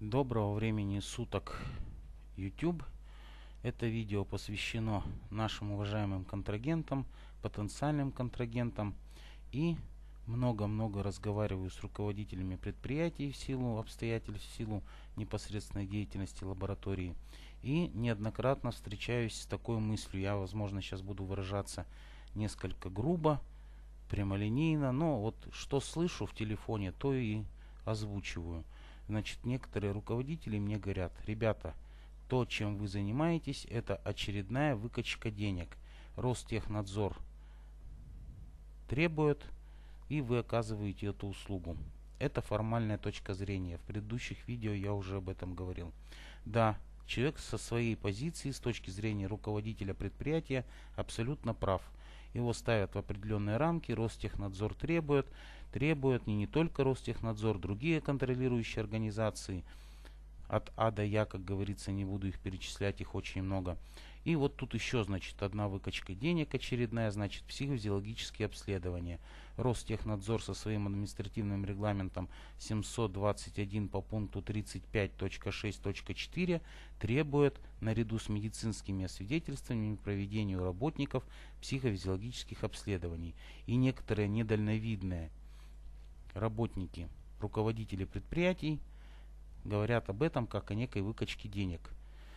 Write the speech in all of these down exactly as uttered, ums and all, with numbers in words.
Доброго времени суток, YouTube. Это видео посвящено нашим уважаемым контрагентам, потенциальным контрагентам. И много-много разговариваю с руководителями предприятий в силу обстоятельств, в силу непосредственной деятельности лаборатории. И неоднократно встречаюсь с такой мыслью. Я, возможно, сейчас буду выражаться несколько грубо, прямолинейно, но вот что слышу в телефоне, то и озвучиваю. Значит, некоторые руководители мне говорят: ребята, то, чем вы занимаетесь, это очередная выкачка денег. Ростехнадзор требует, и вы оказываете эту услугу. Это формальная точка зрения. В предыдущих видео я уже об этом говорил. Да, человек со своей позиции, с точки зрения руководителя предприятия, абсолютно прав. Его ставят в определенные рамки, Ростехнадзор требует, требует не, не только Ростехнадзор, другие контролирующие организации. От А до Я, как говорится, не буду их перечислять, их очень много. И вот тут еще, значит, одна выкачка денег очередная, значит, психофизиологические обследования. Ростехнадзор со своим административным регламентом семьсот двадцать один по пункту тридцать пять точка шесть точка четыре требует наряду с медицинскими освидетельствованиями проведению работников психофизиологических обследований. И некоторые недальновидные работники, руководители предприятий говорят об этом как о некой выкачке денег.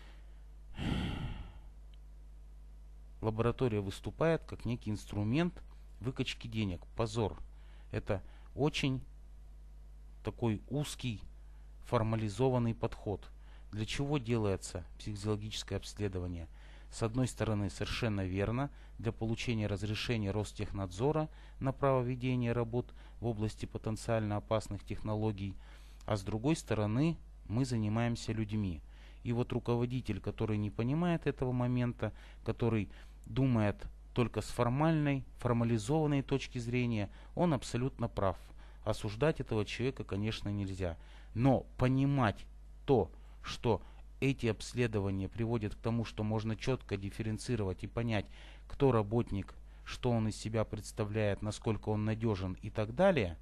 Лаборатория выступает как некий инструмент выкачки денег. Позор. Это очень такой узкий, формализованный подход. Для чего делается психофизиологическое обследование? С одной стороны, совершенно верно, для получения разрешения Ростехнадзора на право ведения работ в области потенциально опасных технологий, а с другой стороны, мы занимаемся людьми. И вот руководитель, который не понимает этого момента, который думает только с формальной, формализованной точки зрения, он абсолютно прав. Осуждать этого человека, конечно, нельзя. Но понимать то, что эти обследования приводят к тому, что можно четко дифференцировать и понять, кто работник, что он из себя представляет, насколько он надежен и так далее,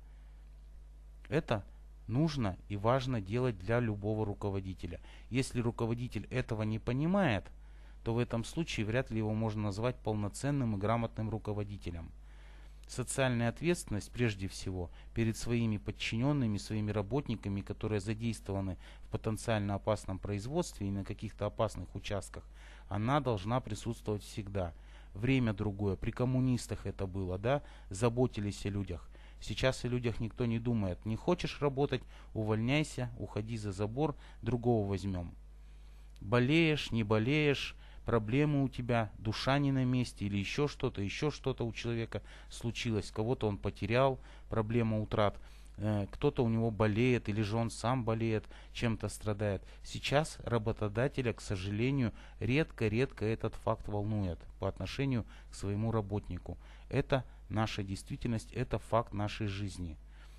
это нужно и важно делать для любого руководителя. Если руководитель этого не понимает, то в этом случае вряд ли его можно назвать полноценным и грамотным руководителем. Социальная ответственность, прежде всего, перед своими подчиненными, своими работниками, которые задействованы в потенциально опасном производстве и на каких-то опасных участках, она должна присутствовать всегда. Время другое. При коммунистах это было, да, заботились о людях. Сейчас о людях никто не думает. Не хочешь работать, увольняйся, уходи за забор, другого возьмем. Болеешь, не болеешь, проблемы у тебя, душа не на месте или еще что-то, еще что-то у человека случилось, кого-то он потерял, проблема утрат, э, кто-то у него болеет или же он сам болеет, чем-то страдает. Сейчас работодателя, к сожалению, редко-редко этот факт волнует по отношению к своему работнику. Это наша действительность, это факт нашей жизни.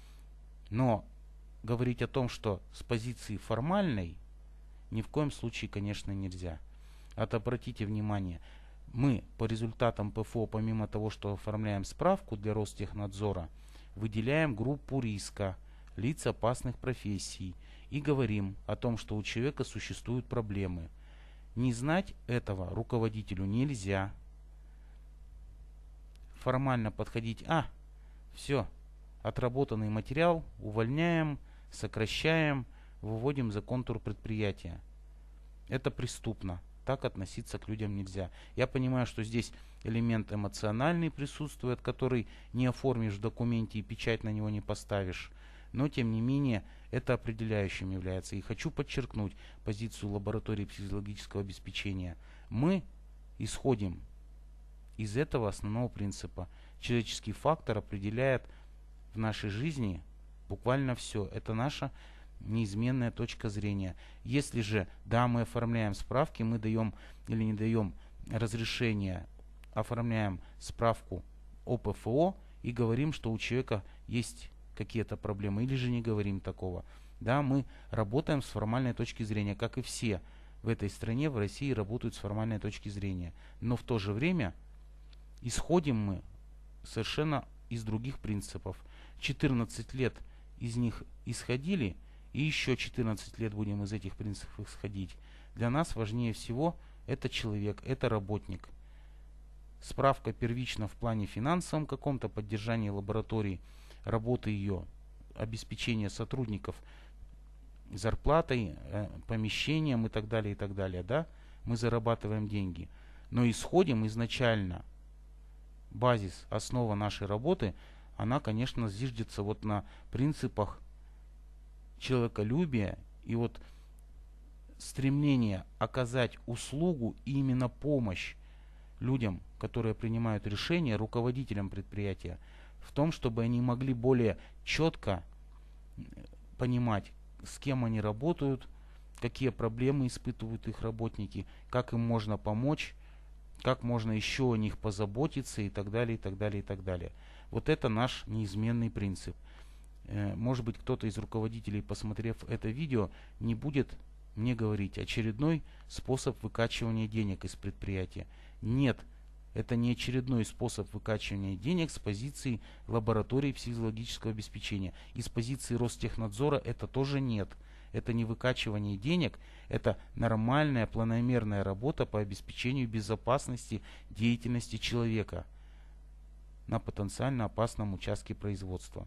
Но говорить о том, что с позиции формальной, ни в коем случае, конечно, нельзя. Вот обратите внимание, мы по результатам ПФО, помимо того, что оформляем справку для Ростехнадзора, выделяем группу риска, лиц опасных профессий, и говорим о том, что у человека существуют проблемы. Не знать этого руководителю нельзя. Формально подходить: а, все, отработанный материал, увольняем, сокращаем, выводим за контур предприятия. Это преступно. Так относиться к людям нельзя. Я понимаю, что здесь элемент эмоциональный присутствует, который не оформишь в документе и печать на него не поставишь. Но, тем не менее, это определяющим является. И хочу подчеркнуть позицию лаборатории психологического обеспечения. Мы исходим из этого основного принципа. Человеческий фактор определяет в нашей жизни буквально все. Это наша неизменная точка зрения. Если же, да, мы оформляем справки, мы даем или не даем разрешение, оформляем справку о ПФО и говорим, что у человека есть какие-то проблемы, или же не говорим такого. Да, мы работаем с формальной точки зрения, как и все в этой стране, в России работают с формальной точки зрения. Но в то же время исходим мы совершенно из других принципов. четырнадцать лет из них исходили, и еще четырнадцать лет будем из этих принципов исходить. Для нас важнее всего это человек, это работник. Справка первична в плане финансовом каком-то, поддержания лаборатории, работы ее, обеспечение сотрудников зарплатой, помещением и так далее, и так далее. Да? Мы зарабатываем деньги. Но исходим изначально, базис, основа нашей работы, она, конечно, зиждется вот на принципах человеколюбия и вот стремление оказать услугу и именно помощь людям, которые принимают решения, руководителям предприятия, в том, чтобы они могли более четко понимать, с кем они работают, какие проблемы испытывают их работники, как им можно помочь, как можно еще о них позаботиться и так далее, и так далее, и так далее. Вот это наш неизменный принцип. Может быть, кто-то из руководителей, посмотрев это видео, не будет мне говорить очередной способ выкачивания денег из предприятия. Нет, это не очередной способ выкачивания денег с позиции лаборатории физиологического обеспечения. И с позиции Ростехнадзора это тоже нет. Это не выкачивание денег, это нормальная планомерная работа по обеспечению безопасности деятельности человека на потенциально опасном участке производства.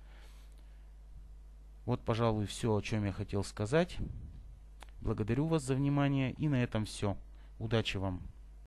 Вот, пожалуй, все, о чем я хотел сказать. Благодарю вас за внимание, и на этом все. Удачи вам!